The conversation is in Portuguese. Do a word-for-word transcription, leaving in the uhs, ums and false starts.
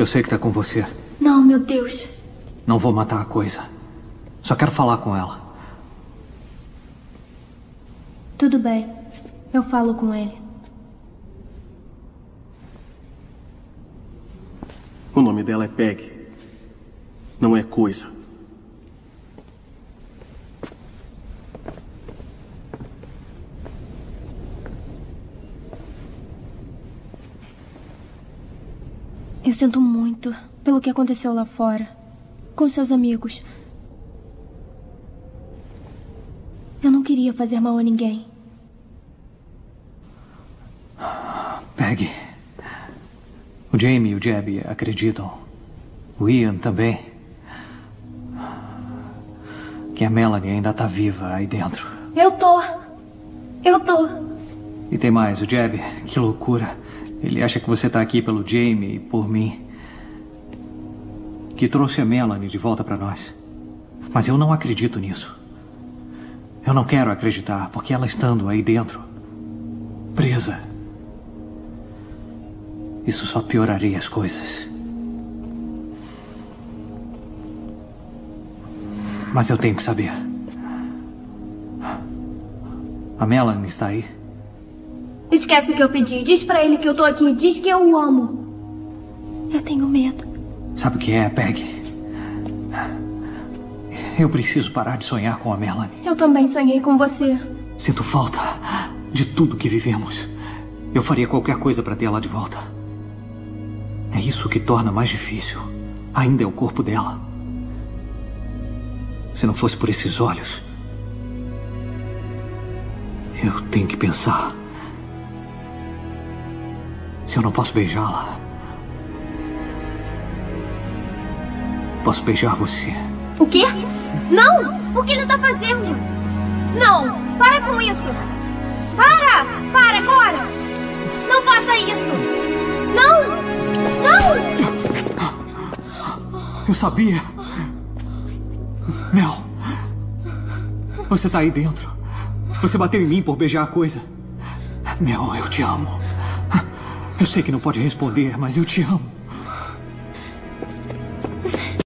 Eu sei que tá com você. Não, meu Deus. Não vou matar a coisa. Só quero falar com ela. Tudo bem. Eu falo com ele. O nome dela é Peg. Não é coisa. Eu sinto muito pelo que aconteceu lá fora, com seus amigos. Eu não queria fazer mal a ninguém. Peg, o Jamie e o Jeb acreditam. O Ian também. Que a Melanie ainda tá viva aí dentro. Eu tô. Eu tô. E tem mais, o Jeb, que loucura. Ele acha que você tá aqui pelo Jamie e por mim. Que trouxe a Melanie de volta pra nós. Mas eu não acredito nisso. Eu não quero acreditar, porque ela estando aí dentro, presa, isso só pioraria as coisas. Mas eu tenho que saber. A Melanie está aí? Esquece o que eu pedi. Diz pra ele que eu tô aqui. Diz que eu o amo. Eu tenho medo. Sabe o que é, Peg? Eu preciso parar de sonhar com a Melanie. Eu também sonhei com você. Sinto falta de tudo que vivemos. Eu faria qualquer coisa para ter ela de volta. É isso que torna mais difícil. Ainda é o corpo dela. Se não fosse por esses olhos... Eu tenho que pensar... Se eu não posso beijá-la... Posso beijar você. O quê? Não! O que ele tá fazendo? Não! Para com isso! Para! Para agora! Não faça isso! Não! Não! Eu sabia! Mel! Você tá aí dentro. Você bateu em mim por beijar a coisa. Mel, eu te amo. Eu sei que não pode responder, mas eu te amo.